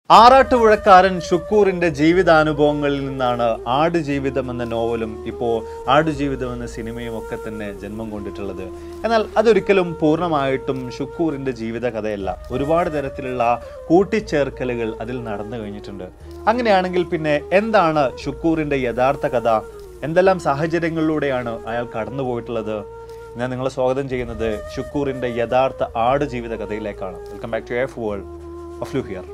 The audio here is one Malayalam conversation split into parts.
ആറാട്ടുപുഴക്കാരൻ ഷുക്കൂറിന്റെ ജീവിതാനുഭവങ്ങളിൽ നിന്നാണ് ആടുജീവിതം എന്ന നോവലും ഇപ്പോൾ ആടുജീവിതം എന്ന സിനിമയും ഒക്കെ തന്നെ ജന്മം കൊണ്ടിട്ടുള്ളത്. എന്നാൽ അതൊരിക്കലും പൂർണ്ണമായിട്ടും ഷുക്കൂറിന്റെ ജീവിത കഥയല്ല. ഒരുപാട് തരത്തിലുള്ള കൂട്ടിച്ചേർക്കലുകൾ അതിൽ നടന്നു കഴിഞ്ഞിട്ടുണ്ട്. അങ്ങനെയാണെങ്കിൽ പിന്നെ എന്താണ് ഷുക്കൂറിന്റെ യഥാർത്ഥ കഥ? എന്തെല്ലാം സാഹചര്യങ്ങളിലൂടെയാണ് അയാൾ കടന്നു പോയിട്ടുള്ളത്? ഞാൻ നിങ്ങളെ സ്വാഗതം ചെയ്യുന്നത് ഷുക്കൂറിന്റെ യഥാർത്ഥ ആടുജീവിത കഥയിലേക്കാണ്. Welcome back to F world of ലു ഹിയർ.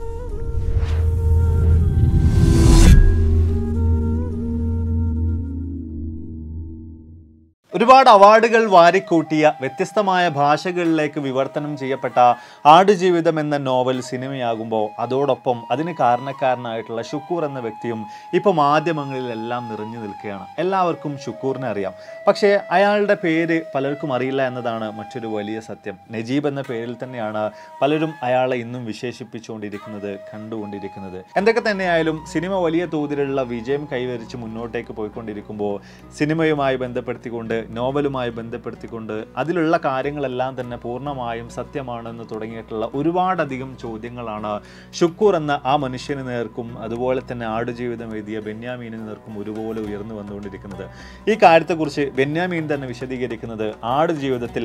ഒരുപാട് അവാർഡുകൾ വാരിക്കൂട്ടിയ വ്യത്യസ്തമായ ഭാഷകളിലേക്ക് വിവർത്തനം ചെയ്യപ്പെട്ട ആടുജീവിതം എന്ന നോവൽ സിനിമയാകുമ്പോൾ അതോടൊപ്പം അതിന് കാരണക്കാരനായിട്ടുള്ള ഷുക്കൂർ എന്ന വ്യക്തിയും ഇപ്പോൾ മാധ്യമങ്ങളിലെല്ലാം നിറഞ്ഞു നിൽക്കുകയാണ്. എല്ലാവർക്കും ഷുക്കൂറിനെ അറിയാം. പക്ഷേ അയാളുടെ പേര് പലർക്കും അറിയില്ല എന്നതാണ് മറ്റൊരു വലിയ സത്യം. നജീബ് എന്ന പേരിൽ തന്നെയാണ് പലരും അയാളെ ഇന്നും വിശേഷിപ്പിച്ചുകൊണ്ടിരിക്കുന്നത്, കണ്ടുകൊണ്ടിരിക്കുന്നത്. എന്തൊക്കെ തന്നെയായാലും സിനിമ വലിയ തോതിലുള്ള വിജയം കൈവരിച്ച് മുന്നോട്ടേക്ക് പോയിക്കൊണ്ടിരിക്കുമ്പോൾ സിനിമയുമായി ബന്ധപ്പെടുത്തിക്കൊണ്ട് നോവലുമായി ബന്ധപ്പെടുത്തിക്കൊണ്ട് അതിലുള്ള കാര്യങ്ങളെല്ലാം തന്നെ പൂർണ്ണമായും സത്യമാണെന്ന് തുടങ്ങിയിട്ടുള്ള ഒരുപാടധികം ചോദ്യങ്ങളാണ് ഷുക്കൂർ എന്ന ആ മനുഷ്യന് നേർക്കും അതുപോലെ തന്നെ ആടുജീവിതം എഴുതിയ ബെന്യാമീന് നേർക്കും ഒരുപോലെ ഉയർന്നു വന്നുകൊണ്ടിരിക്കുന്നത്. ഈ കാര്യത്തെക്കുറിച്ച് ബെന്യാമീൻ തന്നെ വിശദീകരിക്കുന്നത് ആടുജീവിതത്തിൽ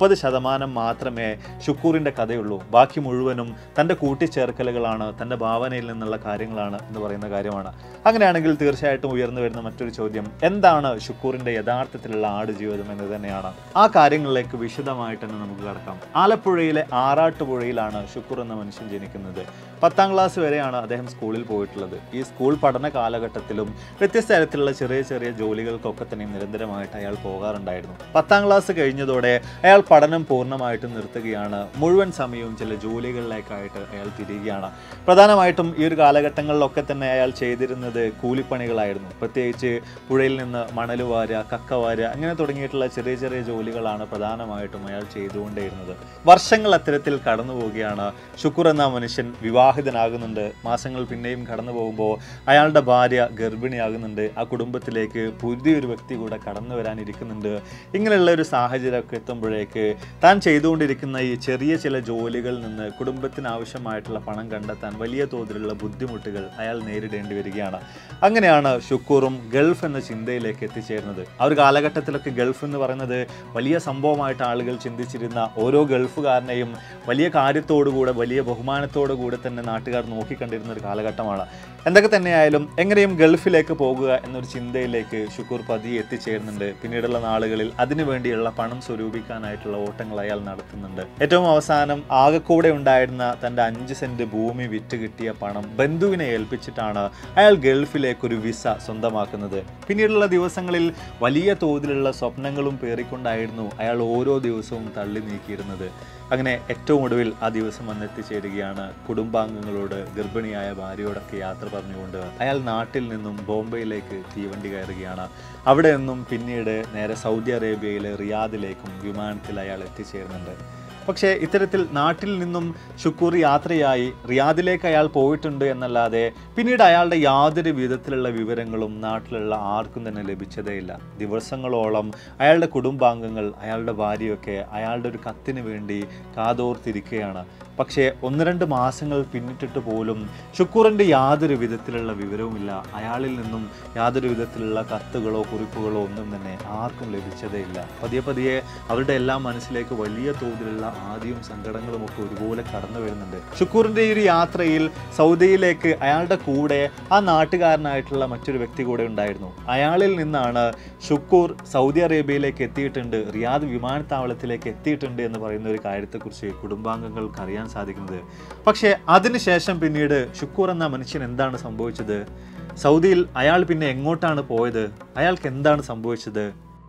30% മാത്രമേ ഷുക്കൂറിൻ്റെ കഥയുള്ളൂ, ബാക്കി മുഴുവനും തൻ്റെ കൂട്ടിച്ചേർക്കലുകളാണ്, തൻ്റെ ഭാവനയിൽ നിന്നുള്ള കാര്യങ്ങളാണ് എന്ന് പറയുന്ന കാര്യമാണ്. അങ്ങനെയാണെങ്കിൽ തീർച്ചയായിട്ടും ഉയർന്നു വരുന്ന മറ്റൊരു ചോദ്യം, എന്താണ് ഷുക്കൂറിൻ്റെ യഥാർത്ഥത്തിലുള്ള ആടുജീവിതം എന്ന് തന്നെയാണ്. ആ കാര്യങ്ങളിലേക്ക് വിശദമായിട്ട് തന്നെ നമുക്ക് കടക്കാം. ആലപ്പുഴയിലെ ആറാട്ടുപുഴയിലാണ് ഷുക്കൂർ എന്ന മനുഷ്യൻ ജനിക്കുന്നത്. 10ാം ക്ലാസ് വരെയാണ് അദ്ദേഹം സ്കൂളിൽ പോയിട്ടുള്ളത്. ഈ സ്കൂൾ പഠന കാലഘട്ടത്തിലും വ്യത്യസ്ത തരത്തിലുള്ള ചെറിയ ചെറിയ ജോലികൾക്കൊക്കെ തന്നെ നിരന്തരമായിട്ട് അയാൾ പോകാറുണ്ടായിരുന്നു. 10ാം ക്ലാസ് കഴിഞ്ഞതോടെ അയാൾ പഠനം പൂർണ്ണമായിട്ടും നിർത്തുകയാണ്. മുഴുവൻ സമയവും ചില ജോലികളിലേക്കായിട്ട് അയാൾ തിരികുകയാണ്. പ്രധാനമായിട്ടും ഈ ഒരു കാലഘട്ടങ്ങളിലൊക്കെ തന്നെ അയാൾ ചെയ്തിരുന്നത് കൂലിപ്പണികളായിരുന്നു. പ്രത്യേകിച്ച് പുഴയിൽ നിന്ന് മണൽ വാരുക, കക്ക വാരുക, അങ്ങനെ തുടങ്ങിയിട്ടുള്ള ചെറിയ ചെറിയ ജോലികളാണ് പ്രധാനമായിട്ടും അയാൾ ചെയ്തുകൊണ്ടേയിരുന്നത്. വർഷങ്ങൾ അത്തരത്തിൽ കടന്നു പോവുകയാണ്. ഷുക്കൂർ എന്ന മനുഷ്യൻ വിവാഹിതനാകുന്നുണ്ട്. മാസങ്ങൾ പിന്നെയും കടന്നു പോകുമ്പോൾ അയാളുടെ ഭാര്യ ഗർഭിണിയാകുന്നുണ്ട്. ആ കുടുംബത്തിലേക്ക് പുതിയൊരു വ്യക്തി കൂടെ കടന്നു വരാനിരിക്കുന്നുണ്ട്. ഇങ്ങനെയുള്ള ഒരു സാഹചര്യമൊക്കെ എത്തുമ്പോഴേക്ക് താൻ ചെയ്തുകൊണ്ടിരിക്കുന്ന ഈ ചെറിയ ചില ജോലികളിൽ നിന്ന് കുടുംബത്തിന് ആവശ്യമായിട്ടുള്ള പണം കണ്ടെത്താൻ വലിയ തോതിലുള്ള ബുദ്ധിമുട്ടുകൾ അയാൾ നേരിടേണ്ടി വരികയാണ്. അങ്ങനെയാണ് ഷുക്കൂറും ഗൾഫ് എന്ന ചിന്തയിലേക്ക് എത്തിച്ചേരുന്നത്. ആ ഒരു കാലഘട്ടത്തിലൊക്കെ ഗൾഫ് എന്ന് പറയുന്നത് വലിയ സംഭവമായിട്ട് ആളുകൾ ചിന്തിച്ചിരുന്ന, ഓരോ ഗൾഫുകാരനെയും വലിയ കാര്യത്തോടുകൂടെ വലിയ ബഹുമാനത്തോടു കൂടെ തന്നെ നാട്ടുകാർ നോക്കിക്കണ്ടിരുന്ന ഒരു കാലഘട്ടമാണ്. എന്തൊക്കെ തന്നെയായാലും എങ്ങനെയും ഗൾഫിലേക്ക് പോകുക എന്നൊരു ചിന്തയിലേക്ക് ഷുക്കൂർ പതിയെ എത്തിച്ചേരുന്നുണ്ട്. പിന്നീടുള്ള നാളുകളിൽ അതിനുവേണ്ടിയുള്ള പണം സ്വരൂപിക്കാനായിട്ടുള്ള ഓട്ടങ്ങൾ അയാൾ നടത്തുന്നുണ്ട്. ഏറ്റവും അവസാനം ആകെക്കൂടെ ഉണ്ടായിരുന്ന തൻ്റെ 5 സെന്റ് ഭൂമി വിറ്റ് കിട്ടിയ പണം ബന്ധുവിനെ ഏൽപ്പിച്ചിട്ടാണ് അയാൾ ഗൾഫിലേക്കൊരു വിസ സ്വന്തമാക്കുന്നത്. പിന്നീടുള്ള ദിവസങ്ങളിൽ വലിയ തോതിലുള്ള സ്വപ്നങ്ങളും പേറിക്കൊണ്ടായിരുന്നു അയാൾ ഓരോ ദിവസവും തള്ളി നീക്കിയിരുന്നത്. അങ്ങനെ ഏറ്റവും ഒടുവിൽ ആ ദിവസം വന്നെത്തിച്ചേരുകയാണ്. കുടുംബാംഗങ്ങളോട്, ഗർഭിണിയായ ഭാര്യയോടൊക്കെ യാത്ര പറഞ്ഞുകൊണ്ട് അയാൾ നാട്ടിൽ നിന്നും ബോംബെയിലേക്ക് തീവണ്ടി കയറുകയാണ്. അവിടെ നിന്നും പിന്നീട് നേരെ സൗദി അറേബ്യയിലെ റിയാദിലേക്കും വിമാനത്തിൽ അയാൾ എത്തിച്ചേരുന്നുണ്ട്. പക്ഷേ ഇത്തരത്തിൽ നാട്ടിൽ നിന്നും ഷുക്കൂർ യാത്രയായി റിയാദിലേക്ക് അയാൾ പോയിട്ടുണ്ട് എന്നല്ലാതെ പിന്നീട് അയാളുടെ യാതൊരു വിധത്തിലുള്ള വിവരങ്ങളും നാട്ടിലുള്ള ആർക്കും തന്നെ ലഭിച്ചതേയില്ല. ദിവസങ്ങളോളം അയാളുടെ കുടുംബാംഗങ്ങൾ, അയാളുടെ ഭാര്യയൊക്കെ അയാളുടെ ഒരു കത്തിന് വേണ്ടി കാതോർത്തിരിക്കുകയാണ്. പക്ഷേ 1-2 മാസങ്ങൾ പിന്നിട്ടിട്ട് പോലും ഷുക്കൂറിൻ്റെ യാതൊരു വിധത്തിലുള്ള വിവരവുമില്ല. അയാളിൽ നിന്നും യാതൊരു വിധത്തിലുള്ള കത്തുകളോ കുറിപ്പുകളോ ഒന്നും തന്നെ ആർക്കും ലഭിച്ചതേയില്ല. പതിയെ പതിയെ അവരുടെ എല്ലാം മനസ്സിലേക്ക് വലിയ തോതിലുള്ള ആദ്യവും സങ്കടങ്ങളും ഒക്കെ ഒരുപോലെ കടന്നു വരുന്നുണ്ട്. ഷുക്കൂറിൻ്റെ ഈ ഒരു യാത്രയിൽ സൗദിയിലേക്ക് അയാളുടെ കൂടെ ആ നാട്ടുകാരനായിട്ടുള്ള മറ്റൊരു വ്യക്തി കൂടെ ഉണ്ടായിരുന്നു. അയാളിൽ നിന്നാണ് ഷുക്കൂർ സൗദി അറേബ്യയിലേക്ക് എത്തിയിട്ടുണ്ട്, റിയാദ് വിമാനത്താവളത്തിലേക്ക് എത്തിയിട്ടുണ്ട് എന്ന് പറയുന്ന ഒരു കാര്യത്തെക്കുറിച്ച് കുടുംബാംഗങ്ങൾക്ക് അറിയാൻ സാധിക്കുന്നത്. പക്ഷേ അതിനുശേഷം പിന്നീട് ഷുക്കൂർ എന്ന മനുഷ്യൻ എന്താണ് സംഭവിച്ചത്? സൗദിയിൽ അയാൾ പിന്നെ എങ്ങോട്ടാണ് പോയത്? അയാൾക്ക് എന്താണ് സംഭവിച്ചത്?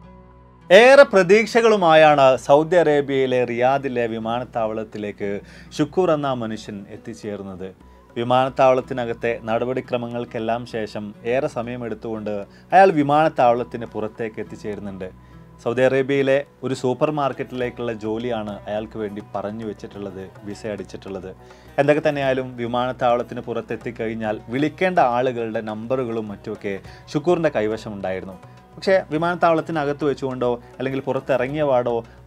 ഏറെ പ്രതീക്ഷകളുമായാണ് സൗദി അറേബ്യയിലെ റിയാദിലെ വിമാനത്താവളത്തിലേക്ക് ഷുക്കൂർ എന്ന മനുഷ്യൻ എത്തിച്ചേർന്നത്. വിമാനത്താവളത്തിനകത്തെ നടപടിക്രമങ്ങൾക്കെല്ലാം ശേഷം ഏറെ സമയമെടുത്തുകൊണ്ട് അയാൾ വിമാനത്താവളത്തിന് പുറത്തേക്ക് എത്തിച്ചേരുന്നുണ്ട്. സൗദി അറേബ്യയിലെ ഒരു സൂപ്പർ മാർക്കറ്റിലേക്കുള്ള ജോലിയാണ് അയാൾക്ക് വേണ്ടി പറഞ്ഞു വെച്ചിട്ടുള്ളത്, വിസ അടിച്ചിട്ടുള്ളത്. എന്തൊക്കെ തന്നെയായാലും വിമാനത്താവളത്തിന് പുറത്തെത്തിക്കഴിഞ്ഞാൽ വിളിക്കേണ്ട ആളുകളുടെ നമ്പറുകളും മറ്റുമൊക്കെ ഷുക്കൂറിൻ്റെ കൈവശമുണ്ടായിരുന്നു. പക്ഷേ വിമാനത്താവളത്തിനകത്ത് വെച്ചുകൊണ്ടോ അല്ലെങ്കിൽ പുറത്തിറങ്ങിയ പാടോ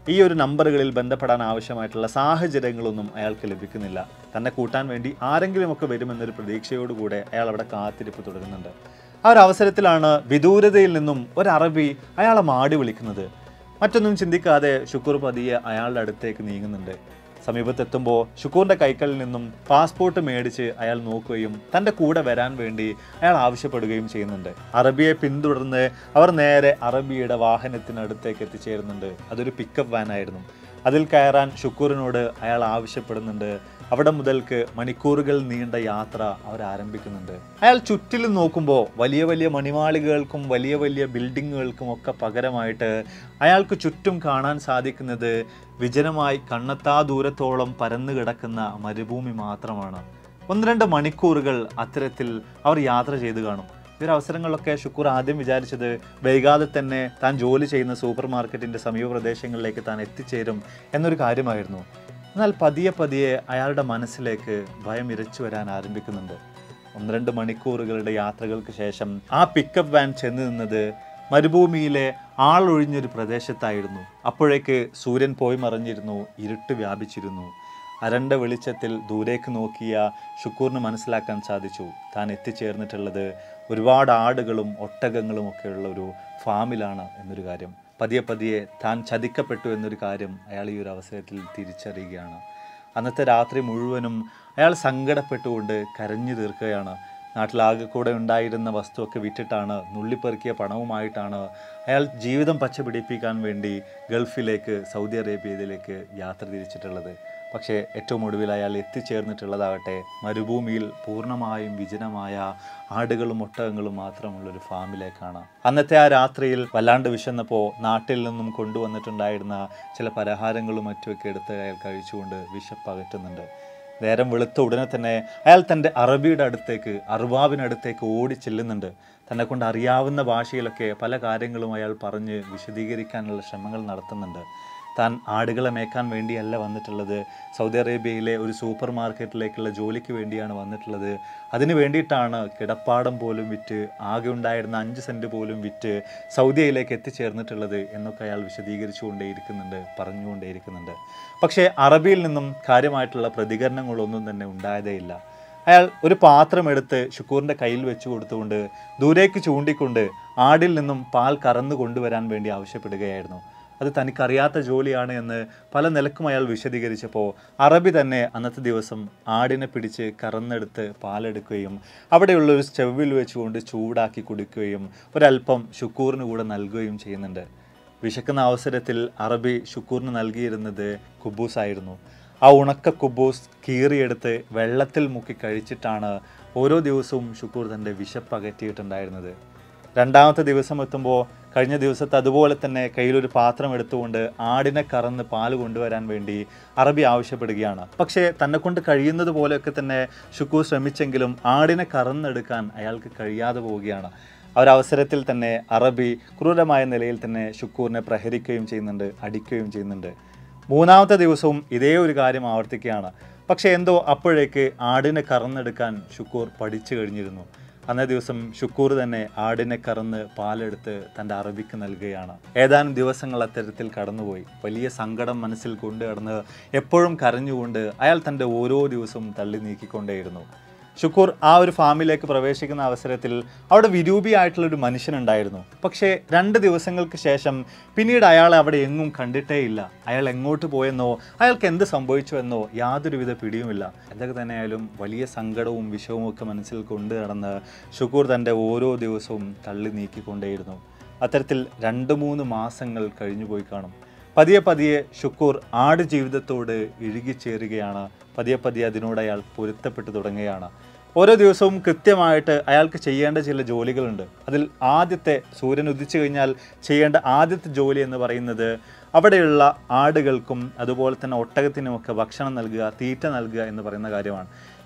ഈ ഒരു നമ്പറുകളിൽ ബന്ധപ്പെടാൻ ആവശ്യമായിട്ടുള്ള സാഹചര്യങ്ങളൊന്നും അയാൾക്ക് ലഭിക്കുന്നില്ല. തന്നെ കൂട്ടാൻ വേണ്ടി ആരെങ്കിലുമൊക്കെ വരുമെന്നൊരു പ്രതീക്ഷയോടുകൂടെ അയാൾ അവിടെ കാത്തിരിപ്പ് തുടരുന്നുണ്ട്. ആ ഒരു അവസരത്തിലാണ് വിദൂരതയിൽ നിന്നും ഒരു അറബി അയാളെ മാടി വിളിക്കുന്നത്. മറ്റൊന്നും ചിന്തിക്കാതെ ഷുക്കൂർ പതിയെ അയാളുടെ അടുത്തേക്ക് നീങ്ങുന്നുണ്ട്. സമീപത്തെത്തുമ്പോൾ ഷുക്കൂറിൻ്റെ കൈകളിൽ നിന്നും പാസ്പോർട്ട് മേടിച്ച് അയാൾ നോക്കുകയും തൻ്റെ കൂടെ വരാൻ വേണ്ടി അയാൾ ആവശ്യപ്പെടുകയും ചെയ്യുന്നുണ്ട്. അറബിയെ പിന്തുടർന്ന് അവർ നേരെ അറബിയുടെ വാഹനത്തിനടുത്തേക്ക് എത്തിച്ചേരുന്നുണ്ട്. അതൊരു പിക്കപ്പ് വാൻ ആയിരുന്നു. അതിൽ കയറാൻ ഷുക്കൂറിനോട് അയാൾ ആവശ്യപ്പെടുന്നുണ്ട്. അവിടെ മുതൽക്ക് മണിക്കൂറുകൾ നീണ്ട യാത്ര അവർ ആരംഭിക്കുന്നുണ്ട്. അയാൾ ചുറ്റിലും നോക്കുമ്പോൾ വലിയ വലിയ മണിമാളികകൾക്കും വലിയ വലിയ ബിൽഡിങ്ങുകൾക്കും ഒക്കെ പകരമായിട്ട് അയാൾക്ക് ചുറ്റും കാണാൻ സാധിക്കുന്നത് വിജനമായി കണ്ണെത്താ ദൂരത്തോളം പരന്നു കിടക്കുന്ന മരുഭൂമി മാത്രമാണ്. 1-2 മണിക്കൂറുകൾ അത്തരത്തിൽ അവർ യാത്ര ചെയ്ത് കാണും. ഈ ഒരു അവസരങ്ങളിലൊക്കെ ഷുക്കൂർ ആദ്യം വിചാരിച്ചത് വൈകാതെ തന്നെ താൻ ജോലി ചെയ്യുന്ന സൂപ്പർ മാർക്കറ്റിൻ്റെ സമീപ പ്രദേശങ്ങളിലേക്ക് താൻ എത്തിച്ചേരും എന്നൊരു കാര്യമായിരുന്നു. എന്നാൽ പതിയെ പതിയെ അയാളുടെ മനസ്സിലേക്ക് ഭയം ഇരച്ചു വരാൻ ആരംഭിക്കുന്നുണ്ട്. 1-2 മണിക്കൂറുകളുടെ യാത്രകൾക്ക് ശേഷം ആ പിക്കപ്പ് വാൻ ചെന്ന് നിന്നത് മരുഭൂമിയിലെ ആളൊഴിഞ്ഞൊരു പ്രദേശത്തായിരുന്നു. അപ്പോഴേക്ക് സൂര്യൻ പോയി മറഞ്ഞിരുന്നു, ഇരുട്ട് വ്യാപിച്ചിരുന്നു. അരണ്ട വെളിച്ചത്തിൽ ദൂരേക്ക് നോക്കിയ ഷുക്കൂറിന് മനസ്സിലാക്കാൻ സാധിച്ചു താൻ എത്തിച്ചേർന്നിട്ടുള്ളത് ഒരുപാട് ആടുകളും ഒട്ടകങ്ങളും ഒക്കെയുള്ള ഒരു ഫാമിലാണ് എന്നൊരു കാര്യം. പതിയെ പതിയെ താൻ ചതിക്കപ്പെട്ടു എന്നൊരു കാര്യം അയാൾ ഈ ഒരു അവസരത്തിൽ തിരിച്ചറിയുകയാണ്. അന്നത്തെ രാത്രി മുഴുവനും അയാൾ സങ്കടപ്പെട്ടുകൊണ്ട് കരഞ്ഞു തീർക്കുകയാണ്. നാട്ടിലാകെ കൂടെ ഉണ്ടായിരുന്ന വസ്തുവൊക്കെ വിറ്റിട്ടാണ്, നുള്ളിപ്പെറുക്കിയ പണവുമായിട്ടാണ് അയാൾ ജീവിതം പച്ചപിടിപ്പിക്കാൻ വേണ്ടി ഗൾഫിലേക്ക്, സൗദി അറേബ്യയിലേക്ക് യാത്ര തിരിച്ചിട്ടുള്ളത്. പക്ഷേ ഏറ്റവും ഒടുവിൽ അയാൾ എത്തിച്ചേർന്നിട്ടുള്ളതാകട്ടെ മരുഭൂമിയിൽ പൂർണ്ണമായും വിജനമായ ആടുകളും ഒട്ടകങ്ങളും മാത്രമുള്ളൊരു ഫാമിലേക്കാണ്. അന്നത്തെ ആ രാത്രിയിൽ വല്ലാണ്ട് വിശന്നപ്പോൾ നാട്ടിൽ നിന്നും കൊണ്ടുവന്നിട്ടുണ്ടായിരുന്ന ചില പലഹാരങ്ങളും മറ്റുമൊക്കെ എടുത്ത് അയാൾ കഴിച്ചുകൊണ്ട് വിശപ്പകറ്റുന്നുണ്ട്. നേരം വെളുത്ത ഉടനെ തന്നെ അയാൾ തൻ്റെ അറബിയുടെ അടുത്തേക്ക്, അർബാബിനടുത്തേക്ക് ഓടി ചെല്ലുന്നുണ്ട്. തന്നെ കൊണ്ട് അറിയാവുന്ന ഭാഷയിലൊക്കെ പല കാര്യങ്ങളും അയാൾ പറഞ്ഞ് വിശദീകരിക്കാനുള്ള ശ്രമങ്ങൾ നടത്തുന്നുണ്ട്. താൻ ആടുകളെ മേക്കാൻ വേണ്ടിയല്ല വന്നിട്ടുള്ളത്, സൗദി അറേബ്യയിലെ ഒരു സൂപ്പർ മാർക്കറ്റിലേക്കുള്ള ജോലിക്ക് വേണ്ടിയാണ് വന്നിട്ടുള്ളത്. അതിന് വേണ്ടിയിട്ടാണ് കിടപ്പാടം പോലും വിറ്റ്, ആകെ ഉണ്ടായിരുന്ന 5 സെൻറ്റ് പോലും വിറ്റ് സൗദിയയിലേക്ക് എത്തിച്ചേർന്നിട്ടുള്ളത് എന്നൊക്കെ അയാൾ വിശദീകരിച്ചുകൊണ്ടേയിരിക്കുന്നുണ്ട്, പറഞ്ഞുകൊണ്ടേയിരിക്കുന്നുണ്ട്. പക്ഷേ അറബിയിൽ നിന്നും കാര്യമായിട്ടുള്ള പ്രതികരണങ്ങളൊന്നും തന്നെ ഉണ്ടായതേയില്ല. അയാൾ ഒരു പാത്രമെടുത്ത് ഷുക്കൂറിൻ്റെ കയ്യിൽ വെച്ച് കൊടുത്തുകൊണ്ട് ദൂരേക്ക് ചൂണ്ടിക്കൊണ്ട് ആടിൽ നിന്നും പാൽ കറന്നു കൊണ്ടുവരാൻ വേണ്ടി ആവശ്യപ്പെടുകയായിരുന്നു. അത് തനിക്കറിയാത്ത ജോലിയാണ് എന്ന് പല നിലക്കും അയാൾ വിശദീകരിച്ചപ്പോൾ അറബി തന്നെ അന്നത്തെ ദിവസം ആടിനെ പിടിച്ച് കറന്നെടുത്ത് പാലെടുക്കുകയും അവിടെയുള്ളൊരു സ്റ്റൗവിൽ വെച്ചുകൊണ്ട് ചൂടാക്കി കുടിക്കുകയും ഒരല്പം ഷുക്കൂറിന് കൂടെ നൽകുകയും ചെയ്യുന്നുണ്ട്. വിശക്കുന്ന അവസരത്തിൽ അറബി ഷുക്കൂറിന് നൽകിയിരുന്നത് കുബൂസ് ആയിരുന്നു. ആ ഉണക്ക കുബൂസ് കീറിയെടുത്ത് വെള്ളത്തിൽ മുക്കി കഴിച്ചിട്ടാണ് ഓരോ ദിവസവും ഷുക്കൂർ തൻ്റെ വിശപ്പ് അകറ്റിയിട്ടുണ്ടായിരുന്നത്. രണ്ടാമത്തെ ദിവസം എത്തുമ്പോൾ കഴിഞ്ഞ ദിവസത്തെ അതുപോലെ തന്നെ കയ്യിലൊരു പാത്രം എടുത്തുകൊണ്ട് ആടിനെ കറന്ന് പാല് കൊണ്ടുവരാൻ വേണ്ടി അറബി ആവശ്യപ്പെടുകയാണ്. പക്ഷേ തന്നെ കൊണ്ട് കഴിയുന്നത് പോലെയൊക്കെ തന്നെ ഷുക്കൂർ ശ്രമിച്ചെങ്കിലും ആടിനെ കറന്നെടുക്കാൻ അയാൾക്ക് കഴിയാതെ പോവുകയാണ്. ആ ഒരു അവസരത്തിൽ തന്നെ അറബി ക്രൂരമായ നിലയിൽ തന്നെ ഷുക്കൂറിനെ പ്രഹരിക്കുകയും ചെയ്യുന്നുണ്ട്, അടിക്കുകയും ചെയ്യുന്നുണ്ട്. മൂന്നാമത്തെ ദിവസവും ഇതേ ഒരു കാര്യം ആവർത്തിക്കുകയാണ്. പക്ഷേ എന്തോ അപ്പോഴേക്ക് ആടിനെ കറന്നെടുക്കാൻ ഷുക്കൂർ പഠിച്ചു കഴിഞ്ഞിരുന്നു. അന്നേ ദിവസം ഷുക്കൂർ തന്നെ ആടിനെ കറന്ന് പാലെടുത്ത് തൻ്റെ അറബിക്ക് നൽകുകയാണ്. ഏതാനും ദിവസങ്ങൾ അത്തരത്തിൽ കടന്നുപോയി. വലിയ സങ്കടം മനസ്സിൽ കൊണ്ടു കടന്ന് എപ്പോഴും കരഞ്ഞുകൊണ്ട് അയാൾ തൻ്റെ ഓരോ ദിവസവും തള്ളി നീക്കിക്കൊണ്ടേയിരുന്നു. ഷുക്കൂർ ആ ഒരു ഫാമിലേക്ക് പ്രവേശിക്കുന്ന അവസരത്തിൽ അവിടെ വിരൂപിയായിട്ടുള്ളൊരു മനുഷ്യനുണ്ടായിരുന്നു. പക്ഷേ 2 ദിവസങ്ങൾക്ക് ശേഷം പിന്നീട് അയാളെ അവിടെ എങ്ങും കണ്ടിട്ടേയില്ല. അയാൾ എങ്ങോട്ട് പോയെന്നോ അയാൾക്ക് എന്ത് സംഭവിച്ചുവെന്നോ യാതൊരുവിധ പിടിയുമില്ല. എന്തൊക്കെ തന്നെയായാലും വലിയ സങ്കടവും വിഷവും ഒക്കെ മനസ്സിൽ കൊണ്ടു നടന്ന് ഷുക്കൂർ തൻ്റെ ഓരോ ദിവസവും തള്ളി നീക്കിക്കൊണ്ടേയിരുന്നു. അത്തരത്തിൽ 2-3 മാസങ്ങൾ കഴിഞ്ഞു പോയി കാണും. പതിയെ പതിയെ ഷുക്കൂർ ആട് ജീവിതത്തോട് ഇഴുകിച്ചേരുകയാണ്. പതിയെ പതിയെ അതിനോട് അയാൾ പൊരുത്തപ്പെട്ടു തുടങ്ങുകയാണ്. ഓരോ ദിവസവും കൃത്യമായിട്ട് അയാൾക്ക് ചെയ്യേണ്ട ചില ജോലികളുണ്ട്. അതിൽ ആദ്യത്തെ, സൂര്യൻ ഉദിച്ചു കഴിഞ്ഞാൽ ചെയ്യേണ്ട ആദ്യത്തെ ജോലി എന്ന് പറയുന്നത് അവിടെയുള്ള ആടുകൾക്കും അതുപോലെ തന്നെ ഒട്ടകത്തിനുമൊക്കെ ഭക്ഷണം നൽകുക, തീറ്റ നൽകുക എന്ന് പറയുന്ന കാര്യമാണ്.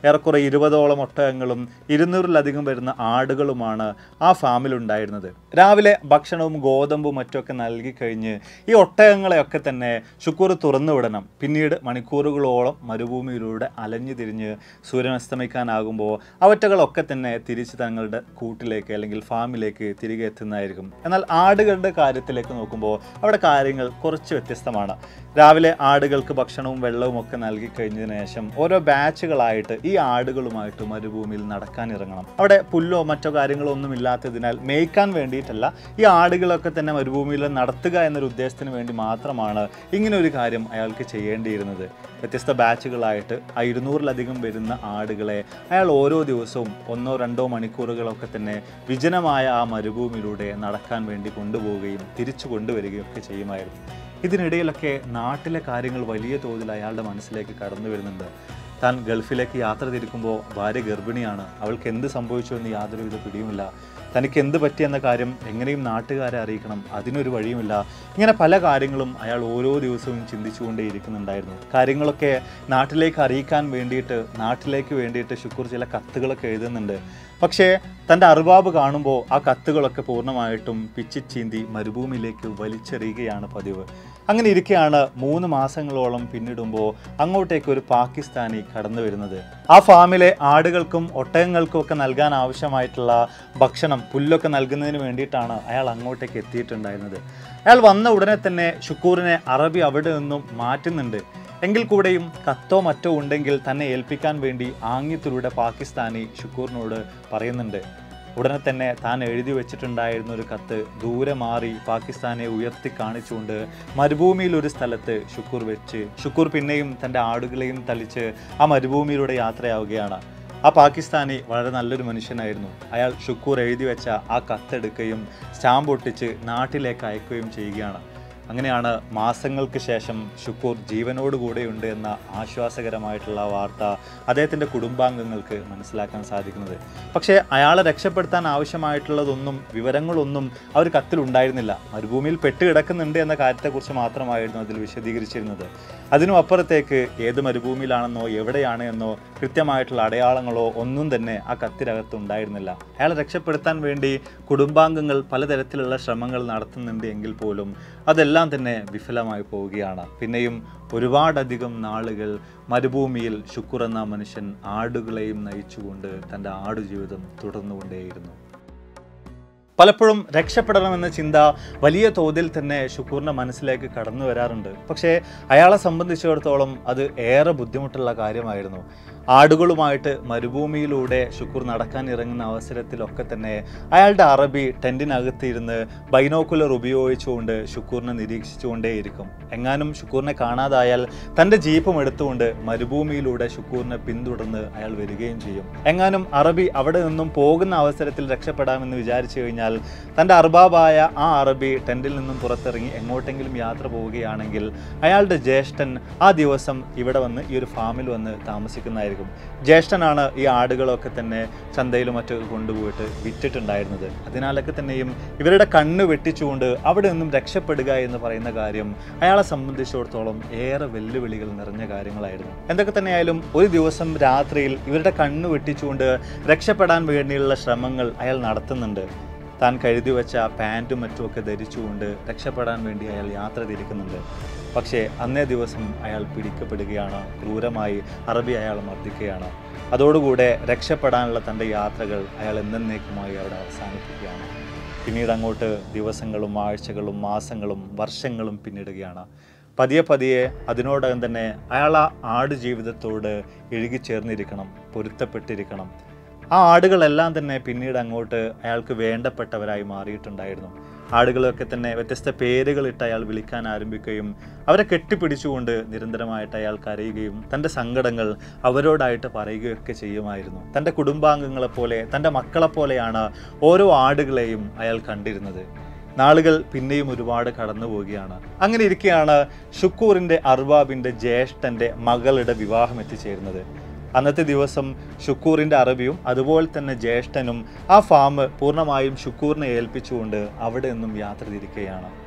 ഏറെക്കുറെ 20ഓളം ഒട്ടകങ്ങളും 200-ലധികം വരുന്ന ആടുകളുമാണ് ആ ഫാമിലുണ്ടായിരുന്നത്. രാവിലെ ഭക്ഷണവും ഗോതമ്പും മറ്റുമൊക്കെ നൽകി കഴിഞ്ഞ് ഈ ഒട്ടകങ്ങളെയൊക്കെ തന്നെ ഷുക്കൂർ തുറന്നു വിടണം. പിന്നീട് മണിക്കൂറുകളോളം മരുഭൂമിയിലൂടെ അലഞ്ഞു തിരിഞ്ഞ് സൂര്യൻ അസ്തമിക്കാനാകുമ്പോൾ അവറ്റകളൊക്കെ തന്നെ തിരിച്ച് തങ്ങളുടെ കൂട്ടിലേക്ക് അല്ലെങ്കിൽ ഫാമിലേക്ക് തിരികെ എത്തുന്നതായിരിക്കും. എന്നാൽ ആടുകളുടെ കാര്യത്തിലേക്ക് നോക്കുമ്പോൾ അവിടെ കാര്യങ്ങൾ കുറച്ച് വ്യത്യസ്തമാണ്. രാവിലെ ആടുകൾക്ക് ഭക്ഷണവും വെള്ളവും ഒക്കെ നൽകി കഴിഞ്ഞതിന് ശേഷം ഓരോ ബാച്ചുകളായിട്ട് ഈ ആടുകളുമായിട്ട് മരുഭൂമിയിൽ നടക്കാൻ ഇറങ്ങണം. അവിടെ പുല്ലോ മറ്റോ കാര്യങ്ങളോ ഒന്നും ഇല്ലാത്തതിനാൽ മേയ്ക്കാൻ വേണ്ടിയിട്ടല്ല, ഈ ആടുകളൊക്കെ തന്നെ മരുഭൂമിയിൽ നടത്തുക എന്നൊരു ഉദ്ദേശത്തിന് വേണ്ടി മാത്രമാണ് ഇങ്ങനെ ഒരു കാര്യം അയാൾക്ക് ചെയ്യേണ്ടിയിരുന്നത്. വ്യത്യസ്ത ബാച്ചുകളായിട്ട് 200-ലധികം വരുന്ന ആടുകളെ അയാൾ ഓരോ ദിവസവും 1-2 മണിക്കൂറുകളൊക്കെ തന്നെ വിജനമായ ആ മരുഭൂമിയിലൂടെ നടക്കാൻ വേണ്ടി കൊണ്ടുപോവുകയും തിരിച്ചു കൊണ്ടുവരികയും ഒക്കെ ചെയ്യുമായിരുന്നു. ഇതിനിടയിലൊക്കെ നാട്ടിലെ കാര്യങ്ങൾ വലിയ തോതിൽ അയാളുടെ മനസ്സിലേക്ക് കടന്നു വരുന്നുണ്ട്. താൻ ഗൾഫിലേക്ക് യാത്ര തിരിക്കുമ്പോൾ ഭാര്യ ഗർഭിണിയാണ്, അവൾക്ക് എന്ത് സംഭവിച്ചു എന്ന് യാതൊരുവിധ പിടിയുമില്ല, തനിക്ക് എന്ത് പറ്റിയെന്ന കാര്യം എങ്ങനെയും നാട്ടുകാരെ അറിയിക്കണം, അതിനൊരു വഴിയുമില്ല. ഇങ്ങനെ പല കാര്യങ്ങളും അയാൾ ഓരോ ദിവസവും ചിന്തിച്ചുകൊണ്ടേയിരിക്കുന്നുണ്ടായിരുന്നു. കാര്യങ്ങളൊക്കെ നാട്ടിലേക്ക് അറിയിക്കാൻ വേണ്ടിയിട്ട് നാട്ടിലേക്ക് വേണ്ടിയിട്ട് ഷുക്കൂർ ചില കത്തുകളൊക്കെ എഴുതുന്നുണ്ട്. പക്ഷേ തൻ്റെ അർബാബ് കാണുമ്പോൾ ആ കത്തുകളൊക്കെ പൂർണ്ണമായിട്ടും പിച്ചിച്ചീന്തി മരുഭൂമിയിലേക്ക് വലിച്ചെറിയുകയാണ് പതിവ്. അങ്ങനെ ഇരിക്കെയാണ് 3 മാസങ്ങളോളം പിന്നിടുമ്പോൾ അങ്ങോട്ടേക്ക് ഒരു പാകിസ്ഥാനി കടന്നു വരുന്നത്. ആ ഫാമിലെ ആടുകൾക്കും ഒട്ടകങ്ങൾക്കും ഒക്കെ നൽകാൻ ആവശ്യമായിട്ടുള്ള ഭക്ഷണം, പുല്ലൊക്കെ നൽകുന്നതിന് വേണ്ടിയിട്ടാണ് അയാൾ അങ്ങോട്ടേക്ക് എത്തിയിട്ടുണ്ടായിരുന്നത്. അയാൾ വന്ന ഉടനെ തന്നെ ഷുക്കൂറിനെ അറബി അവിടെ നിന്നും മാറ്റുന്നുണ്ട്. എങ്കിൽ കൂടെയും കത്തോ മറ്റോ ഉണ്ടെങ്കിൽ തന്നെ ഏൽപ്പിക്കാൻ വേണ്ടി ആംഗ്യത്തിലൂടെ പാകിസ്ഥാനി ഷുക്കൂറിനോട് പറയുന്നുണ്ട്. ഉടനെ തന്നെ താൻ എഴുതി വെച്ചിട്ടുണ്ടായിരുന്ന ഒരു കത്ത് ദൂരെ മാറി പാകിസ്ഥാനെ ഉയർത്തി കാണിച്ചുകൊണ്ട് മരുഭൂമിയിൽ ഒരു സ്ഥലത്ത് ഷുക്കൂർ വെച്ച് ഷുക്കൂർ പിന്നെയും തൻ്റെ ആടുകളെയും തളിച്ച് ആ മരുഭൂമിയിലൂടെ യാത്രയാവുകയാണ്. ആ പാകിസ്ഥാനി വളരെ നല്ലൊരു മനുഷ്യനായിരുന്നു. അയാൾ ഷുക്കൂർ എഴുതി വെച്ച ആ കത്തെടുക്കുകയും സ്റ്റാമ്പ് ഒട്ടിച്ച് നാട്ടിലേക്ക് അയക്കുകയും ചെയ്യുകയാണ്. അങ്ങനെയാണ് മാസങ്ങൾക്ക് ശേഷം ഷുക്കൂർ ജീവനോടുകൂടെയുണ്ട് എന്ന ആശ്വാസകരമായിട്ടുള്ള വാർത്ത അദ്ദേഹത്തിൻ്റെ കുടുംബാംഗങ്ങൾക്ക് മനസ്സിലാക്കാൻ സാധിക്കുന്നത്. പക്ഷേ അയാളെ രക്ഷപ്പെടുത്താൻ ആവശ്യമായിട്ടുള്ളതൊന്നും വിവരങ്ങളൊന്നും ആ ഒരു കത്തിലുണ്ടായിരുന്നില്ല. മരുഭൂമിയിൽ പെട്ടുകിടക്കുന്നുണ്ട് എന്ന കാര്യത്തെക്കുറിച്ച് മാത്രമായിരുന്നു അതിൽ വിശദീകരിച്ചിരുന്നത്. അതിനും അപ്പുറത്തേക്ക് ഏത് മരുഭൂമിയിലാണെന്നോ എവിടെയാണ് എന്നോ കൃത്യമായിട്ടുള്ള അടയാളങ്ങളോ ഒന്നും തന്നെ ആ കത്തിനകത്ത് ഉണ്ടായിരുന്നില്ല. അയാളെ രക്ഷപ്പെടുത്താൻ വേണ്ടി കുടുംബാംഗങ്ങൾ പലതരത്തിലുള്ള ശ്രമങ്ങൾ നടത്തുന്നുണ്ട് എങ്കിൽ പോലും അതെല്ലാം തന്നെ വിഫലമായി പോവുകയാണ്. പിന്നെയും ഒരുപാടധികം നാളുകൾ മരുഭൂമിയിൽ ഷുക്കൂർ എന്ന മനുഷ്യൻ ആടുകളെയും നയിച്ചുകൊണ്ട് തൻ്റെ ആടുജീവിതം തുടർന്നുകൊണ്ടേയിരുന്നു. പലപ്പോഴും രക്ഷപ്പെടണമെന്ന ചിന്ത വലിയ തോതിൽ തന്നെ ഷുക്കൂറിൻ്റെ മനസ്സിലേക്ക് കടന്നു വരാറുണ്ട്. പക്ഷേ അയാളെ സംബന്ധിച്ചിടത്തോളം അത് ഏറെ ബുദ്ധിമുട്ടുള്ള കാര്യമായിരുന്നു. ആടുകളുമായിട്ട് മരുഭൂമിയിലൂടെ ഷുക്കൂർ നടക്കാൻ ഇറങ്ങുന്ന അവസരത്തിലൊക്കെ തന്നെ അയാളുടെ അറബി ടെൻറ്റിനകത്ത് ഇരുന്ന് ബൈനോക്കുലർ ഉപയോഗിച്ചുകൊണ്ട് ഷുക്കൂറിനെ നിരീക്ഷിച്ചുകൊണ്ടേയിരിക്കും. എങ്ങാനും ഷുക്കൂറിനെ കാണാതായാൽ തൻ്റെ ജീപ്പും എടുത്തുകൊണ്ട് മരുഭൂമിയിലൂടെ ഷുക്കൂറിനെ പിന്തുടർന്ന് അയാൾ വരികയും ചെയ്യും. എങ്ങാനും അറബി അവിടെ നിന്നും പോകുന്ന അവസരത്തിൽ രക്ഷപ്പെടാമെന്ന് വിചാരിച്ചു കഴിഞ്ഞാൽ തൻ്റെ അർബാബായ ആ അറബി ടെൻറ്റിൽ നിന്നും പുറത്തിറങ്ങി എങ്ങോട്ടെങ്കിലും യാത്ര പോവുകയാണെങ്കിൽ അയാളുടെ ജ്യേഷ്ഠൻ ആ ദിവസം ഇവിടെ വന്ന് ഈ ഒരു ഫാമിൽ വന്ന് താമസിക്കുന്നതായിരിക്കും. ജ്യേഷ്ഠനാണ് ഈ ആടുകളൊക്കെ തന്നെ ചന്തയിലും മറ്റൊക്കെ കൊണ്ടുപോയിട്ട് വിറ്റിട്ടുണ്ടായിരുന്നത്. അതിനാലൊക്കെ തന്നെയും ഇവരുടെ കണ്ണ് വെട്ടിച്ചുകൊണ്ട് അവിടെ നിന്നും രക്ഷപ്പെടുക എന്ന് പറയുന്ന കാര്യം അയാളെ സംബന്ധിച്ചിടത്തോളം ഏറെ വെല്ലുവിളികൾ നിറഞ്ഞ കാര്യങ്ങളായിരുന്നു. എന്തൊക്കെ തന്നെയായാലും ഒരു ദിവസം രാത്രിയിൽ ഇവരുടെ കണ്ണ് വെട്ടിച്ചുകൊണ്ട് രക്ഷപ്പെടാൻ വേണ്ടിയുള്ള ശ്രമങ്ങൾ അയാൾ നടത്തുന്നുണ്ട്. താൻ കരുതി വെച്ച പാൻറ്റും മറ്റുമൊക്കെ ധരിച്ചുകൊണ്ട് രക്ഷപ്പെടാൻ വേണ്ടി അയാൾ യാത്ര തിരിക്കുന്നുണ്ട്. പക്ഷേ അന്നേ ദിവസം അയാൾ പിടിക്കപ്പെടുകയാണ്. ക്രൂരമായി അറബി അയാൾ മർദ്ദിക്കുകയാണ്. അതോടുകൂടെ രക്ഷപ്പെടാനുള്ള തൻ്റെ യാത്രകൾ അയാൾ എന്നേക്കുമായി അവിടെ അവസാനിപ്പിക്കുകയാണ്. പിന്നീട് അങ്ങോട്ട് ദിവസങ്ങളും ആഴ്ചകളും മാസങ്ങളും വർഷങ്ങളും പിന്നിടുകയാണ്. പതിയെ പതിയെ അതിനോടകം തന്നെ അയാൾ ആ ആടുജീവിതത്തോട് ഇഴുകിച്ചേർന്നിരിക്കണം, പൊരുത്തപ്പെട്ടിരിക്കണം. ആ ആടുകളെല്ലാം തന്നെ പിന്നീട് അങ്ങോട്ട് അയാൾക്ക് വേണ്ടപ്പെട്ടവരായി മാറിയിട്ടുണ്ടായിരുന്നു. ആടുകളൊക്കെ തന്നെ വ്യത്യസ്ത പേരുകളിട്ട് അയാൾ വിളിക്കാൻ ആരംഭിക്കുകയും അവരെ കെട്ടിപ്പിടിച്ചുകൊണ്ട് നിരന്തരമായിട്ട് അയാൾ കരയുകയും തൻ്റെ സങ്കടങ്ങൾ അവരോടായിട്ട് പറയുകയൊക്കെ ചെയ്യുമായിരുന്നു. തൻ്റെ കുടുംബാംഗങ്ങളെപ്പോലെ തൻ്റെ മക്കളെപ്പോലെയാണ് ഓരോ ആടുകളെയും അയാൾ കണ്ടിരുന്നത്. നാളുകൾ പിന്നെയും ഒരുപാട് കടന്നു പോവുകയാണ്. അങ്ങനെ ഇരിക്കെയാണ് ഷുക്കൂറിൻ്റെ അർബാബിൻ്റെ ജ്യേഷ്ഠൻ്റെ മകളുടെ വിവാഹം എത്തിച്ചേരുന്നത്. അന്നത്തെ ദിവസം ഷുക്കൂറിൻ്റെ അറബിയും അതുപോലെ തന്നെ ജ്യേഷ്ഠനും ആ ഫാം പൂർണ്ണമായും ഷുക്കൂറിനെ ഏൽപ്പിച്ചുകൊണ്ട് അവിടെ നിന്നും യാത്ര തിരിക്കുകയാണ്.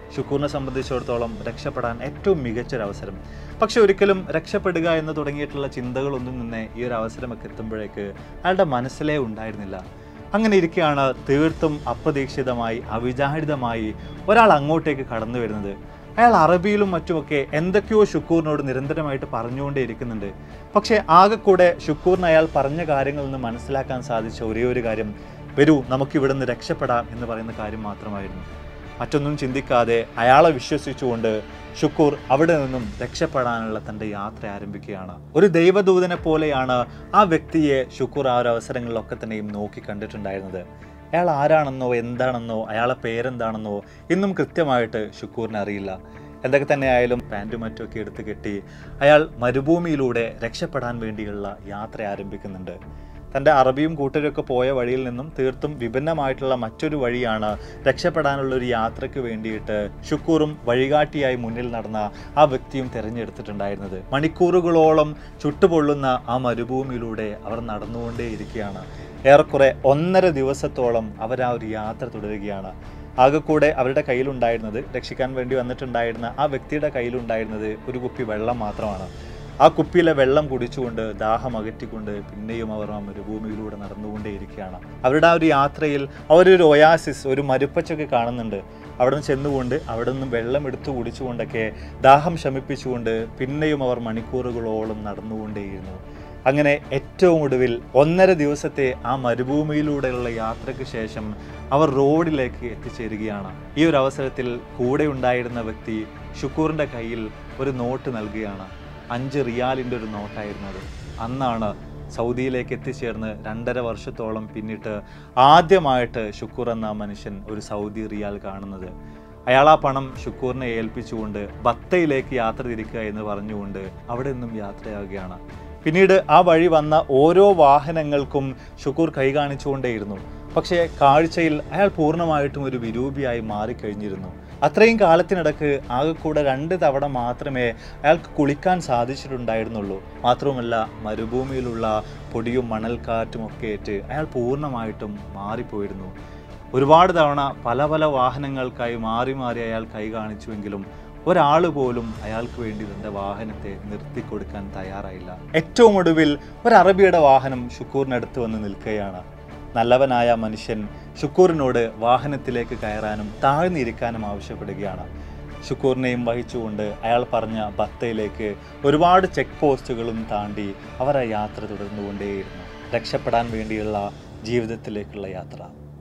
ഷുക്കൂറിനെ സംബന്ധിച്ചിടത്തോളം രക്ഷപ്പെടാൻ ഏറ്റവും മികച്ചൊരവസരം. പക്ഷെ ഒരിക്കലും രക്ഷപ്പെടുക എന്ന് തുടങ്ങിയിട്ടുള്ള ചിന്തകളൊന്നും തന്നെ ഈ ഒരു അവസരമൊക്കെ എത്തുമ്പോഴേക്ക് അയാളുടെ മനസ്സിലേ ഉണ്ടായിരുന്നില്ല. അങ്ങനെ ഇരിക്കുകയാണ് തീർത്തും അപ്രതീക്ഷിതമായി അവിചാരിതമായി ഒരാൾ അങ്ങോട്ടേക്ക് കടന്നു വരുന്നത്. അയാൾ അറബിയിലും മറ്റുമൊക്കെ എന്തൊക്കെയോ ഷുക്കൂറിനോട് നിരന്തരമായിട്ട് പറഞ്ഞുകൊണ്ടേ ഇരിക്കുന്നുണ്ട്. പക്ഷേ ആകെക്കൂടെ ഷുക്കൂറിന് അയാൾ പറഞ്ഞ കാര്യങ്ങളിൽ നിന്ന് മനസ്സിലാക്കാൻ സാധിച്ച ഒരേ ഒരു കാര്യം, വരൂ നമുക്കിവിടെ നിന്ന് രക്ഷപ്പെടാം എന്ന് പറയുന്ന കാര്യം മാത്രമായിരുന്നു. മറ്റൊന്നും ചിന്തിക്കാതെ അയാളെ വിശ്വസിച്ചുകൊണ്ട് ഷുക്കൂർ അവിടെ നിന്നും രക്ഷപ്പെടാനുള്ള തൻ്റെ യാത്ര ആരംഭിക്കുകയാണ്. ഒരു ദൈവദൂതനെ പോലെയാണ് ആ വ്യക്തിയെ ഷുക്കൂർ ആ ഒരു അവസരങ്ങളിലൊക്കെ തന്നെയും നോക്കി കണ്ടിട്ടുണ്ടായിരുന്നത്. അയാൾ ആരാണെന്നോ എന്താണെന്നോ അയാളെ പേരെന്താണെന്നോ ഇന്നും കൃത്യമായിട്ട് ഷുക്കൂറിന് അറിയില്ല. എന്തൊക്കെ തന്നെയായാലും പാൻറ്റും മറ്റുമൊക്കെ എടുത്ത് കെട്ടി അയാൾ മരുഭൂമിയിലൂടെ രക്ഷപ്പെടാൻ വേണ്ടിയുള്ള യാത്ര ആരംഭിക്കുന്നുണ്ട്. തൻ്റെ അറബിയും കൂട്ടരൊക്കെ പോയ വഴിയിൽ നിന്നും തീർത്തും വിഭിന്നമായിട്ടുള്ള മറ്റൊരു വഴിയാണ് രക്ഷപ്പെടാനുള്ളൊരു യാത്രയ്ക്ക് വേണ്ടിയിട്ട് ഷുക്കൂറും വഴികാട്ടിയായി മുന്നിൽ നടന്ന ആ വ്യക്തിയും തിരഞ്ഞെടുത്തിട്ടുണ്ടായിരുന്നത്. മണിക്കൂറുകളോളം ചുട്ടുപൊള്ളുന്ന ആ മരുഭൂമിയിലൂടെ അവർ നടന്നുകൊണ്ടേയിരിക്കുകയാണ്. ഏറെക്കുറെ 1.5 ദിവസത്തോളം അവർ ആ ഒരു യാത്ര തുടരുകയാണ്. ആകെക്കൂടെ അവരുടെ കയ്യിലുണ്ടായിരുന്നത്, രക്ഷിക്കാൻ വേണ്ടി വന്നിട്ടുണ്ടായിരുന്ന ആ വ്യക്തിയുടെ കയ്യിലുണ്ടായിരുന്നത് ഒരു കുപ്പി വെള്ളം മാത്രമാണ്. ആ കുപ്പിയിലെ വെള്ളം കുടിച്ചുകൊണ്ട് ദാഹം അകറ്റിക്കൊണ്ട് പിന്നെയും അവർ ആ മരുഭൂമിയിലൂടെ നടന്നുകൊണ്ടേയിരിക്കുകയാണ്. അവരുടെ ആ ഒരു യാത്രയിൽ അവരൊരു ഒയാസിസ്, ഒരു മരുപ്പച്ചൊക്കെ കാണുന്നുണ്ട്. അവിടെ നിന്ന് ചെന്നുകൊണ്ട് അവിടെ നിന്നും വെള്ളം എടുത്തു കുടിച്ചുകൊണ്ടൊക്കെ ദാഹം ശമിപ്പിച്ചുകൊണ്ട് പിന്നെയും അവർ മണിക്കൂറുകളോളം നടന്നുകൊണ്ടേയിരുന്നു. അങ്ങനെ ഏറ്റവും ഒടുവിൽ 1.5 ദിവസത്തെ ആ മരുഭൂമിയിലൂടെയുള്ള യാത്രയ്ക്ക് ശേഷം അവർ റോഡിലേക്ക് എത്തിച്ചേരുകയാണ്. ഈ ഒരു അവസരത്തിൽ കൂടെ ഉണ്ടായിരുന്ന വ്യക്തി ഷുക്കൂറിൻ്റെ കയ്യിൽ ഒരു നോട്ട് നൽകുകയാണ്. 5 റിയാലിൻ്റെ ഒരു നോട്ടായിരുന്നത്. അന്നാണ് സൗദിയിലേക്ക് എത്തിച്ചേർന്ന് 2.5 വർഷത്തോളം പിന്നിട്ട് ആദ്യമായിട്ട് ഷുക്കൂർ എന്ന മനുഷ്യൻ ഒരു സൗദി റിയാൽ കാണുന്നത്. അയാൾ ആ പണം ഷുക്കൂറിനെ ഏൽപ്പിച്ചുകൊണ്ട് ബത്തയിലേക്ക് യാത്ര തിരിക്കുക എന്ന് പറഞ്ഞുകൊണ്ട് അവിടെ നിന്നും യാത്രയാവുകയാണ്. പിന്നീട് ആ വഴി വന്ന ഓരോ വാഹനങ്ങൾക്കും ഷുക്കൂർ കൈ കാണിച്ചുകൊണ്ടേയിരുന്നു. പക്ഷേ കാഴ്ചയിൽ അയാൾ പൂർണ്ണമായിട്ടും ഒരു വിരൂപിയായി മാറിക്കഴിഞ്ഞിരുന്നു. അത്രയും കാലത്തിനിടക്ക് ആകെക്കൂടെ 2 തവണ മാത്രമേ അയാൾക്ക് കുളിക്കാൻ സാധിച്ചിട്ടുണ്ടായിരുന്നുള്ളൂ. മാത്രവുമല്ല മരുഭൂമിയിലുള്ള പൊടിയും മണൽക്കാറ്റും ഒക്കെ ഏറ്റ് അയാൾ പൂർണ്ണമായിട്ടും മാറിപ്പോയിരുന്നു. ഒരുപാട് തവണ പല പല വാഹനങ്ങൾക്കായി മാറി മാറി അയാൾ കൈ കാണിച്ചുവെങ്കിലും ഒരാൾ പോലും അയാൾക്ക് വേണ്ടി തൻ്റെ വാഹനത്തെ നിർത്തിക്കൊടുക്കാൻ തയ്യാറായില്ല. ഏറ്റവും ഒടുവിൽ ഒരു അറബിയുടെ വാഹനം ഷുക്കൂറിനടുത്ത് വന്ന് നിൽക്കുകയാണ്. നല്ലവനായ മനുഷ്യൻ ഷുക്കൂറിനോട് വാഹനത്തിലേക്ക് കയറാനും താഴ്ന്നിരിക്കാനും ആവശ്യപ്പെടുകയാണ്. ഷുക്കൂറിനെയും വഹിച്ചുകൊണ്ട് അയാൾ പറഞ്ഞ ബത്തയിലേക്ക് ഒരുപാട് ചെക്ക് പോസ്റ്റുകളും താണ്ടി അവർ ആ യാത്ര തുടർന്നുകൊണ്ടേയിരുന്നു. രക്ഷപ്പെടാൻ വേണ്ടിയുള്ള ജീവിതത്തിലേക്കുള്ള യാത്ര.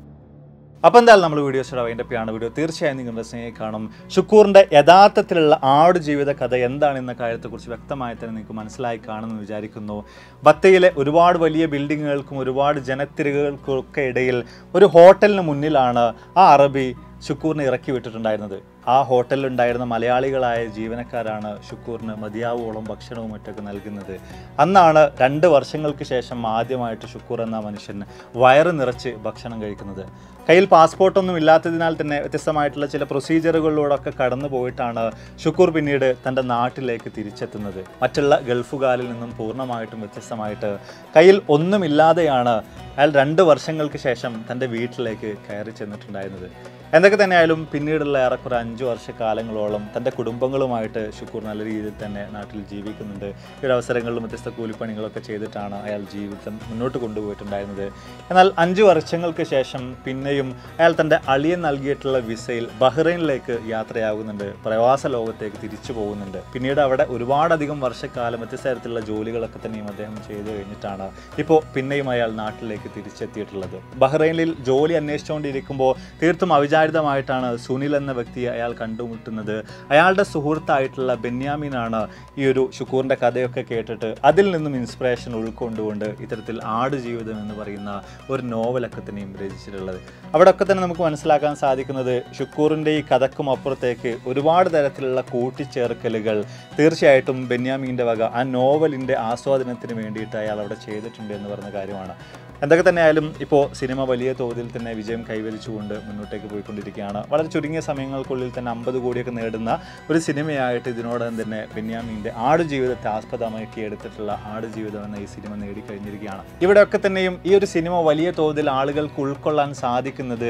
അപ്പോൾ എന്തായാലും നമ്മൾ വീഡിയോസ് വൈൻഡപ്പാണ്. വീഡിയോ തീർച്ചയായും നിങ്ങളുടെ സ്നേഹം കാണും. ഷുക്കൂറിൻ്റെ യഥാർത്ഥത്തിലുള്ള ആടുജീവിത കഥ എന്താണെന്ന കാര്യത്തെക്കുറിച്ച് വ്യക്തമായി തന്നെ നിങ്ങൾക്ക് മനസ്സിലായി കാണുമെന്ന് വിചാരിക്കുന്നു. ബത്തയിലെ ഒരുപാട് വലിയ ബിൽഡിങ്ങുകൾക്കും ഒരുപാട് ജനത്തിരകൾക്കൊക്കെ ഇടയിൽ ഒരു ഹോട്ടലിന് മുന്നിലാണ് ആ അറബി ഷുക്കൂറിനെ ഇറക്കി വിട്ടിട്ടുണ്ടായിരുന്നത്. ആ ഹോട്ടലിലുണ്ടായിരുന്ന മലയാളികളായ ജീവനക്കാരാണ് ഷുക്കൂറിന് മതിയാവോളം ഭക്ഷണവും മറ്റൊക്കെ നൽകുന്നത്. അന്നാണ് 2 വർഷങ്ങൾക്ക് ശേഷം ആദ്യമായിട്ട് ഷുക്കൂർ എന്ന മനുഷ്യൻ വയറ് നിറച്ച് ഭക്ഷണം കഴിക്കുന്നത്. കയ്യിൽ പാസ്പോർട്ടൊന്നും ഇല്ലാത്തതിനാൽ തന്നെ വ്യത്യസ്തമായിട്ടുള്ള ചില പ്രൊസീജിയറുകളിലൂടെയൊക്കെ കടന്നു പോയിട്ടാണ് ഷുക്കൂർ പിന്നീട് തൻ്റെ നാട്ടിലേക്ക് തിരിച്ചെത്തുന്നത്. മറ്റുള്ള ഗൾഫുകാരിൽ നിന്നും പൂർണ്ണമായിട്ടും വ്യത്യസ്തമായിട്ട് കയ്യിൽ ഒന്നുമില്ലാതെയാണ് അയാൾ 2 വർഷങ്ങൾക്ക് ശേഷം തൻ്റെ വീട്ടിലേക്ക് കയറി ചെന്നിട്ടുണ്ടായിരുന്നത്. എന്തൊക്കെ തന്നെയായാലും പിന്നീടുള്ള ഏറെക്കുറെ 5 വർഷക്കാലങ്ങളോളം തൻ്റെ കുടുംബങ്ങളുമായിട്ട് ഷുക്കൂർ നല്ല രീതിയിൽ തന്നെ നാട്ടിൽ ജീവിക്കുന്നുണ്ട്. ഈ ഒരു അവസരങ്ങളിലും വ്യത്യസ്ത കൂലിപ്പണികളൊക്കെ ചെയ്തിട്ടാണ് അയാൾ ജീവിതം മുന്നോട്ട് കൊണ്ടുപോയിട്ടുണ്ടായിരുന്നത്. എന്നാൽ 5 വർഷങ്ങൾക്ക് ശേഷം പിന്നെയും അയാൾ തൻ്റെ അളിയൻ നൽകിയിട്ടുള്ള വിസയിൽ ബഹ്റൈനിലേക്ക് യാത്രയാകുന്നുണ്ട്. പ്രവാസ ലോകത്തേക്ക് തിരിച്ചു പോകുന്നുണ്ട്. പിന്നീട് അവിടെ ഒരുപാടധികം വർഷക്കാലം വ്യത്യസ്ത തരത്തിലുള്ള ജോലികളൊക്കെ തന്നെയും അദ്ദേഹം ചെയ്തു കഴിഞ്ഞിട്ടാണ് ഇപ്പോൾ പിന്നെയും അയാൾ നാട്ടിലേക്ക് തിരിച്ചെത്തിയിട്ടുള്ളത്. ബഹ്റൈനിൽ ജോലി അന്വേഷിച്ചുകൊണ്ടിരിക്കുമ്പോൾ തീർത്തും അവിചാരിതമായിട്ടാണ് സുനിൽ എന്ന വ്യക്തിയെ അയാൾ കണ്ടുമുട്ടുന്നത്. അയാളുടെ സുഹൃത്തായിട്ടുള്ള ബെന്യാമിനാണ് ഈ ഒരു ഷുക്കൂറിൻ്റെ കഥയൊക്കെ കേട്ടിട്ട് അതിൽ നിന്നും ഇൻസ്പിറേഷൻ ഉൾക്കൊണ്ടുകൊണ്ട് ഇത്തരത്തിൽ ആടുജീവിതം എന്ന് പറയുന്ന ഒരു നോവലൊക്കെ തന്നെയും രചിച്ചിട്ടുള്ളത്. അവിടെയൊക്കെ തന്നെ നമുക്ക് മനസ്സിലാക്കാൻ സാധിക്കുന്നത് ഷുക്കൂറിൻ്റെ ഈ കഥക്കും അപ്പുറത്തേക്ക് ഒരുപാട് തരത്തിലുള്ള കൂട്ടിച്ചേർക്കലുകൾ തീർച്ചയായിട്ടും ബെന്യാമീൻ്റെ വക ആ നോവലിൻ്റെ ആസ്വാദനത്തിന് വേണ്ടിയിട്ട് അയാൾ അവിടെ ചെയ്തിട്ടുണ്ട് എന്ന് പറഞ്ഞ കാര്യമാണ്. എന്തൊക്കെ തന്നെയായാലും ഇപ്പോൾ സിനിമ വലിയ തോതിൽ തന്നെ വിജയം കൈവരിച്ചുകൊണ്ട് മുന്നോട്ടേക്ക് പോയിക്കൊണ്ടിരിക്കുകയാണ്. വളരെ ചുരുങ്ങിയ സമയങ്ങൾക്കുള്ളിൽ തന്നെ 50 കോടിയൊക്കെ നേടുന്ന ഒരു സിനിമയായിട്ട് ഇതിനോടകം തന്നെ ബെന്യാമീൻ്റെ ആടുജീവിതത്തെ ആസ്പദമാക്കി എടുത്തിട്ടുള്ള ആടുജീവിതം എന്ന ഈ സിനിമ നേടിക്കഴിഞ്ഞിരിക്കുകയാണ്. ഇവിടെയൊക്കെ തന്നെയും ഈ ഒരു സിനിമ വലിയ തോതിൽ ആളുകൾക്ക് ഉൾക്കൊള്ളാൻ സാധിക്കുന്നത്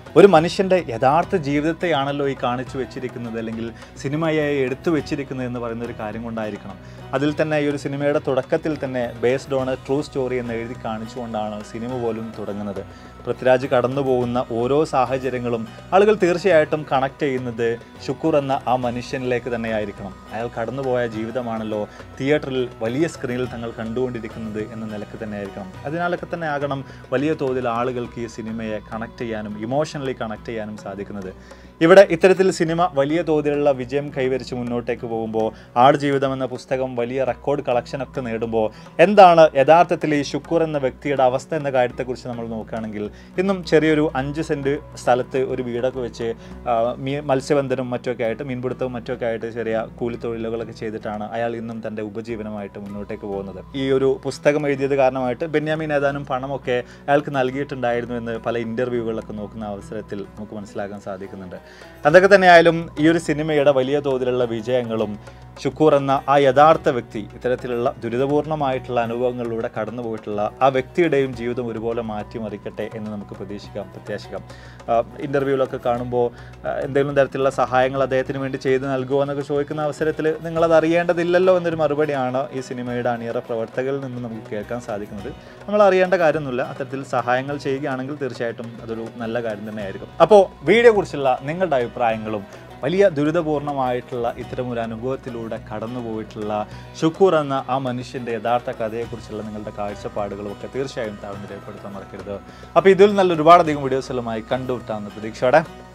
ഒരു മനുഷ്യൻ്റെ യഥാർത്ഥ ജീവിതത്തെയാണല്ലോ ഈ കാണിച്ചു വെച്ചിരിക്കുന്നത്, അല്ലെങ്കിൽ സിനിമയായി എടുത്തു വെച്ചിരിക്കുന്നത് എന്ന് പറയുന്ന ഒരു കാര്യം കൊണ്ടായിരിക്കണം. അതിൽ തന്നെ ഈ ഒരു സിനിമയുടെ തുടക്കത്തിൽ തന്നെ based on a true story എന്ന് എഴുതി കാണിച്ചുകൊണ്ടാണ് സിനിമ പോലും തുടങ്ങുന്നത്. പൃഥ്വിരാജ് കടന്നു പോകുന്ന ഓരോ സാഹചര്യങ്ങളും ആളുകൾ തീർച്ചയായിട്ടും കണക്ട് ചെയ്യുന്നത് ഷുക്കൂർ എന്ന ആ മനുഷ്യനിലേക്ക് തന്നെയായിരിക്കണം. അയാൾ കടന്നുപോയ ജീവിതമാണല്ലോ തിയേറ്ററിൽ വലിയ സ്ക്രീനിൽ തങ്ങൾ കണ്ടുകൊണ്ടിരിക്കുന്നത് എന്ന നിലക്ക് തന്നെയായിരിക്കണം. അതിനാലൊക്കെ തന്നെ ആകണം വലിയ തോതിൽ ആളുകൾക്ക് ഈ സിനിമയെ കണക്ട് ചെയ്യാനും ഇമോഷണലി കണക്ട് ചെയ്യാനും സാധിക്കുന്നത്. ഇവിടെ ഇത്തരത്തിൽ സിനിമ വലിയ തോതിലുള്ള വിജയം കൈവരിച്ച് മുന്നോട്ടേക്ക് പോകുമ്പോൾ, ആടുജീവിതം എന്ന പുസ്തകം വലിയ റെക്കോർഡ് കളക്ഷനൊക്കെ നേടുമ്പോൾ എന്താണ് യഥാർത്ഥത്തിൽ ഈ ഷുക്കൂർ എന്ന വ്യക്തിയുടെ അവസ്ഥ എന്ന കാര്യത്തെക്കുറിച്ച് നമ്മൾ നോക്കുകയാണെങ്കിൽ, ഇന്നും ചെറിയൊരു 5 സെൻറ്റ് സ്ഥലത്ത് ഒരു വീടൊക്കെ വെച്ച് മത്സ്യബന്ധനവും മറ്റൊക്കെ ആയിട്ട്, മീൻപിടുത്തവും മറ്റൊക്കെ ആയിട്ട് ചെറിയ കൂലിത്തൊഴിലുകളൊക്കെ ചെയ്തിട്ടാണ് അയാൾ ഇന്നും തൻ്റെ ഉപജീവനമായിട്ട് മുന്നോട്ടേക്ക് പോകുന്നത്. ഈ ഒരു പുസ്തകം എഴുതിയത് കാരണമായിട്ട് ബെന്യാമിൻ ഏതാനും പണമൊക്കെ അയാൾക്ക് നൽകിയിട്ടുണ്ടായിരുന്നു എന്ന് പല ഇൻ്റർവ്യൂകളിലൊക്കെ നോക്കുന്ന അവസരത്തിൽ നമുക്ക് മനസ്സിലാക്കാൻ സാധിക്കുന്നുണ്ട്. അതൊക്കെ തന്നെയായാലും ഈ ഒരു സിനിമയുടെ വലിയ തോതിലുള്ള വിജയങ്ങളും ഷുക്കൂർ എന്ന ആ യഥാർത്ഥ വ്യക്തി ഇത്തരത്തിലുള്ള ദുരിതപൂർണമായിട്ടുള്ള അനുഭവങ്ങളിലൂടെ കടന്നു പോയിട്ടുള്ള ആ വ്യക്തിയുടെയും ജീവിതം ഒരുപോലെ മാറ്റിമറിക്കട്ടെ എന്ന് നമുക്ക് പ്രത്യാശിക്കാം. ഇൻ്റർവ്യൂവിലൊക്കെ കാണുമ്പോൾ എന്തെങ്കിലും തരത്തിലുള്ള സഹായങ്ങൾ അദ്ദേഹത്തിന് വേണ്ടി ചെയ്ത് നൽകുമോ എന്നൊക്കെ ചോദിക്കുന്ന അവസരത്തിൽ നിങ്ങളത് അറിയേണ്ടതില്ലല്ലോ എന്നൊരു മറുപടിയാണ് ഈ സിനിമയുടെ അണിയറ പ്രവർത്തകരിൽ നിന്ന് നമുക്ക് കേൾക്കാൻ സാധിക്കുന്നത്. നമ്മൾ അറിയേണ്ട കാര്യമൊന്നുമില്ല. അത്തരത്തിൽ സഹായങ്ങൾ ചെയ്യുകയാണെങ്കിൽ തീർച്ചയായിട്ടും അതൊരു നല്ല കാര്യം തന്നെയായിരിക്കും. അപ്പോൾ വീഡിയോ കുറിച്ചുള്ള നിങ്ങളുടെ അഭിപ്രായങ്ങളും വലിയ ദുരിതപൂർണമായിട്ടുള്ള ഇത്തരമൊരു അനുഭവത്തിലൂടെ കടന്നുപോയിട്ടുള്ള ഷുക്കൂർ എന്ന ആ മനുഷ്യൻ്റെ യഥാർത്ഥ കഥയെക്കുറിച്ചുള്ള നിങ്ങളുടെ കാഴ്ചപ്പാടുകളും ഒക്കെ തീർച്ചയായും താഴ്ന്ന് രേഖപ്പെടുത്താൻ മറക്കരുത്. അപ്പോൾ ഇതിൽ നല്ല ഒരുപാടധികം വീഡിയോസുകളുമായി കണ്ടുമുട്ടാമെന്ന പ്രതീക്ഷയോടെ